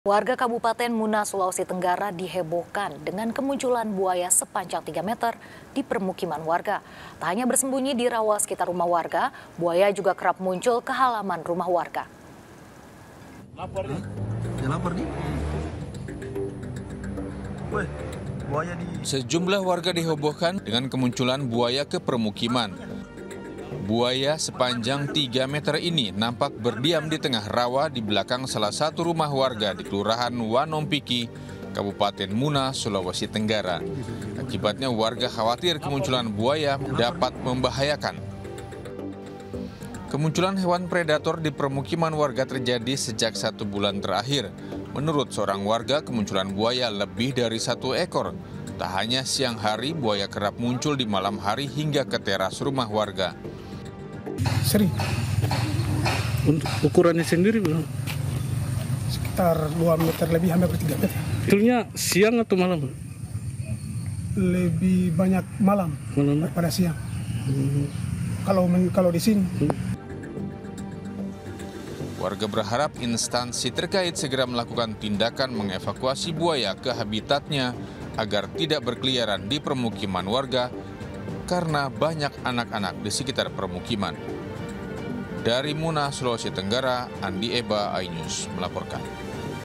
Warga Kabupaten Muna, Sulawesi Tenggara dihebohkan dengan kemunculan buaya sepanjang 3 meter di permukiman warga. Tak hanya bersembunyi di rawa sekitar rumah warga, buaya juga kerap muncul ke halaman rumah warga. Lapor nih. Weh, buaya di... Sejumlah warga dihebohkan dengan kemunculan buaya ke permukiman. Buaya sepanjang 3 meter ini nampak berdiam di tengah rawa di belakang salah satu rumah warga di Kelurahan Wanompiki, Kabupaten Muna, Sulawesi Tenggara. Akibatnya warga khawatir kemunculan buaya dapat membahayakan. Kemunculan hewan predator di permukiman warga terjadi sejak 1 bulan terakhir. Menurut seorang warga, kemunculan buaya lebih dari 1 ekor. Tak hanya siang hari, buaya kerap muncul di malam hari hingga ke teras rumah warga. Sering. Untuk ukurannya sendiri belum? Sekitar 2 meter lebih, hampir 3 meter. Munculnya siang atau malam? Lebih banyak malam daripada siang. Kalau di sini. Warga berharap instansi terkait segera melakukan tindakan mengevakuasi buaya ke habitatnya agar tidak berkeliaran di permukiman warga karena banyak anak-anak di sekitar permukiman. Dari Muna, Sulawesi Tenggara, Andi Eba, iNews melaporkan.